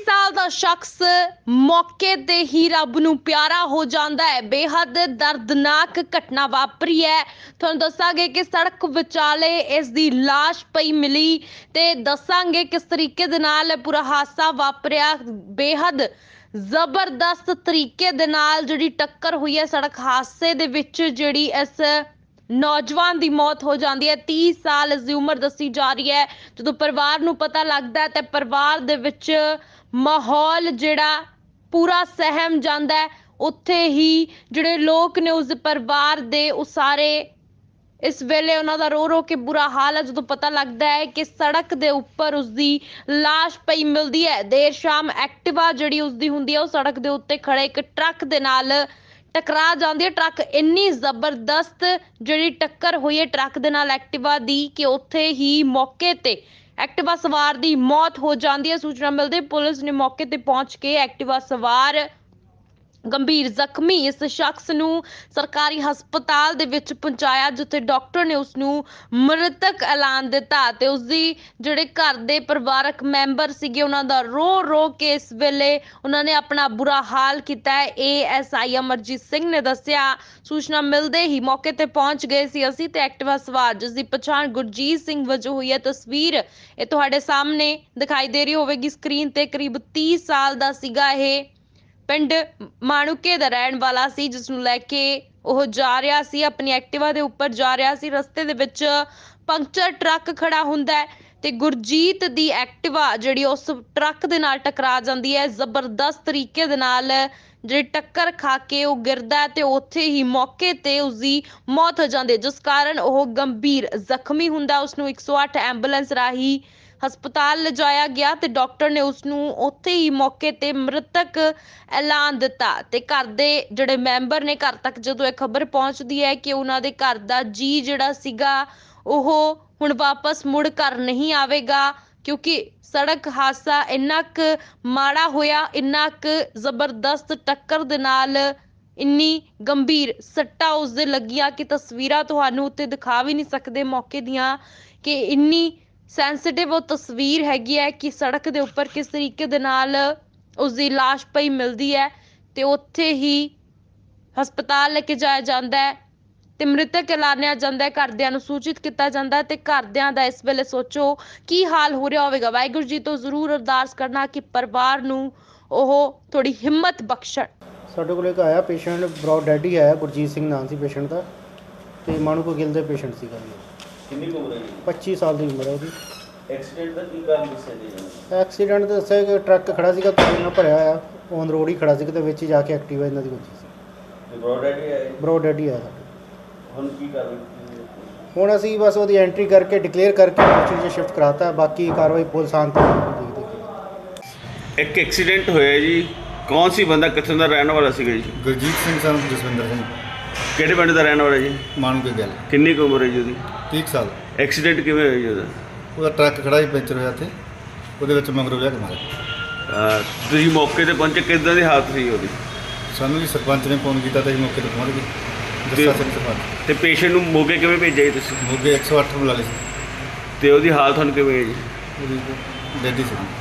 साल का शख्स मौके ते ही रब नूं प्यारा हो जाता है। बेहद दर्दनाक घटना वापरी है। तुहानूं दस्सांगे कि सड़क विचाले इस दी लाश पई मिली ते दस्सांगे किस तरीके दे नाल पूरा हादसा वापरिया। बेहद जबरदस्त तरीके दे नाल जिहड़ी टक्कर हुई है सड़क हादसे दे विच, जिहड़ी इस नौजवान की मौत हो जाती है। 30 साल इसकी उम्र दसी जा रही है। जो परिवार नूं पता लगता है तो परिवार दे विच माहौल जिहड़ा पूरा सहम जाता है। उत्थे ही जिहड़े लोग ने उस परिवार दे उस सारे इस वेले उन्हां दा रो रो के बुरा हाल है। जो पता लगता है कि सड़क दे उपर उसकी लाश पई मिलती है। देर शाम एक्टिवा जिहड़ी उसकी हुंदी है, उस सड़क दे उत्ते खड़े एक ट्रक दे नाल टकरा जाती है। ट्रक इन्नी जबरदस्त जिहड़ी टक्कर हुई है ट्रक दे नाल एक्टिवा दी कि उत्थे ही मौके ते एक्टिवा सवार की मौत हो जाती है। सूचना मिलते पुलिस ने मौके ते पहुंच के एक्टिवा सवार गंभीर जख्मी इस शख्स नूं सरकारी हस्पताल दे विच पहुंचाया, जिथे डॉक्टर ने उसनूं मृतक ऐलान दिता ते उसदी जिहड़े घर दे परिवारक मैंबर सीगे उन्हां दा रो रो के इस वेले उन्होंने अपना बुरा हाल किया है। ASI अमरजीत सिंह ने दस्सिया, सूचना मिलते ही मौके ते पहुंच गए सी असीं ते एक्टिवा सवार जिसकी पछाण गुरजीत सिंह वजों हुई है। तस्वीर ये तुहाडे सामने दिखाई दे रही होवेगी स्क्रीन ते। करीब 30 साल दा सीगा ये, पिंड माणुके दा रहण वाला सी, जिसनूं लैके ओह जा रहा सी, अपनी एक्टिवा दे उपर जा रहा सी। रस्ते दे विच पंक्चर ट्रक खड़ा हुंदा है ते गुरजीत दी एक्टिवा जिहड़ी उस ट्रक दे नाल टकरा जांदी है। जबरदस्त तरीके दे नाल जिहड़ी टक्कर खा के वो गिरदा है ते उत्थे ही मौके ते उसदी मौत हो जाती है, जिस कारण वो गंभीर जख्मी हुंदा। उसनूं 108 एंबूलेंस राही हस्पताल लिजाया गया ते डॉक्टर ने उसनूं उत्थे ही मौके ते मृतक ऐलान दिता ते घर दे जिहड़े मैंबर ने घर तक जदों ये खबर पहुंचदी है कि उन्हां दे घर दा जी जिहड़ा सीगा ओह हुण वापस मुड़ घर नहीं आवेगा, क्योंकि सड़क हादसा इन्ना क माड़ा होया, इन्ना क जबरदस्त टक्कर दे नाल इन्नी गंभीर सट्टा उसदे लगिया कि तस्वीरां तुहानूं उत्ते दिखा भी नहीं सकदे मौके दियां कि इन्नी सेंसिटिव वो तस्वीर हैगी है कि सड़क दे उपर किस तरीके दे नाल उसदी लाश पई मिलती है ते उत्थे ही हस्पताल लेके जाया जाता है ते मृतक ऐलानिया जाता है। घरदियां नूं सूचित किया जाता है ते घरदियां दा इस वेले सोचो की हाल हो रहा होवेगा। वाहिगुरू जी तो जरूर अरदास करना कि परिवार नूं ओह थोड़ी हिम्मत बख्शण। ਸਾਡੇ ਕੋਲ ਇੱਕ ਆਇਆ ਪੇਸ਼ੈਂਟ ਬਰੋਡ ਡੈਡ ਹੀ ਆਇਆ, ਗੁਰਜੀਤ ਸਿੰਘ ਨਾਮ ਸੀ ਪੇਸ਼ੈਂਟ ਦਾ ਤੇ ਮਾਣੂਕੋ ਗਿੱਲ ਦੇ ਪੇਸ਼ੈਂਟ ਸੀਗਾ ਜੀ। ਕਿੰਨੀ ਕੁ ਉਮਰ ਹੈ ਜੀ? 25 ਸਾਲ ਦੀ ਉਮਰ ਹੈ ਉਹਦੀ। ਐਕਸੀਡੈਂਟ ਦਾ ਕੀ ਕਾਰਨ ਦੱਸਿਆ ਜੀ? ਐਕਸੀਡੈਂਟ ਤਾਂ ਦੱਸਿਆ ਕਿ ਟਰੱਕ ਖੜਾ ਸੀਗਾ, ਤੇਲ ਨਾਲ ਭਰਿਆ ਹੋਇਆ, ਔਨ ਰੋਡ ਹੀ ਖੜਾ ਸੀ ਤੇ ਵਿੱਚ ਹੀ ਜਾ ਕੇ ਐਕਟਿਵਾ ਇਹਨਾਂ ਦੀ ਵੱਜੀ ਸੀ। ਤੇ ਬਰੋਡ ਡੈਡ ਹੀ ਆਇਆ? ਬਰੋਡ ਡੈਡ ਹੀ ਆਇਆ ਸਾਡੇ। ਹੁਣ ਕੀ ਕਰ ਰਹੇ? ਹੁਣ ਅਸੀਂ ਬਸ ਉਹਦੀ ਐਂਟਰੀ ਕਰਕੇ ਡਿਕਲੇਅਰ ਕਰਕੇ ਮੋਰਚਰੀ 'ਚ ਸ਼ਿਫਟ ਕਰਾਤਾ, ਬਾਕੀ ਕਾਰਵਾਈ ਪੁਲਿਸ ਆਉਣ ਤੇ ਦੇਖਦੇ। ਇੱਕ ਐਕਸੀਡੈਂਟ ਹੋਇਆ ਜੀ, ਕੌਣ ਸੀ ਬੰਦਾ, ਕਿੱਥੋਂ ਦਾ ਰਹਿਣ ਵਾਲਾ ਸੀਗਾ ਜੀ? ਗੁਰਜੀਤ ਸਿੰਘ ਸਨ ਜਸਵਿੰਦਰ ਸਿੰਘ, ਕਿਹੜੇ ਪਿੰਡ ਦਾ ਰਹਿਣ ਵਾਲਾ ਜੀ? ਮਾਣੂਕੇ ਗਿੱਲ। ਕਿੰਨੀ ਕੁ ਉਮਰ ਹੈ ਜੀ ਉਹਦੀ? 30 ਸਾਲ। ਐਕਸੀਡੈਂਟ ਕਿਵੇਂ ਹੋਇਆ ਜੀ ਉਹਦਾ? ਉਹਦਾ ਟਰੱਕ ਖੜਾ ਹੀ ਪੈਂਚਰ ਹੋਇਆ ਇੱਥੇ, ਉਹਦੇ ਵਿੱਚ ਮਗਰੋਂ ਲਿਆ ਕੇ ਮਾਰਿਆ। ਤੁਸੀਂ ਮੌਕੇ ਤੇ ਪਹੁੰਚੇ, ਕਿੱਦਾਂ ਦੀ ਹਾਲਤ ਸੀ ਉਹਦੀ? ਸਾਨੂੰ ਵੀ ਸਰਪੰਚ ਨੇ ਫੋਨ ਕੀਤਾ ਤਾਂ ਅਸੀਂ ਮੌਕੇ ਤੇ ਪਹੁੰਚ ਗਏ। ਜੱਸਾ ਸਿੰਘ ਸਰਪੰਚ। ਤੇ ਪੇਸ਼ੈਂਟ ਨੂੰ ਮੋਗੇ ਕਿਵੇਂ ਭੇਜਿਆ ਜੀ ਤੁਸੀਂ? ਮੋਗੇ 108 ਬੁਲਾ ਲਏ ਸੀ। ਤੇ ਉਹਦੀ ਹਾਲਤ ਹੁਣ ਕਿਵੇਂ ਹੈ ਜੀ? ਉਹਦੀ ਡੈਡੀ ਸੀ।